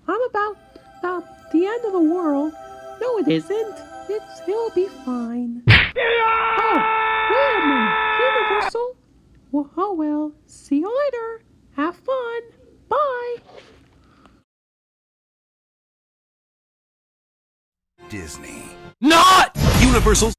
I'm about the end of the world. No, it isn't. It'll be fine. Oh, wait a minute. Universal? Well, oh well. See you later. Have fun. Bye. Disney. Not Universal's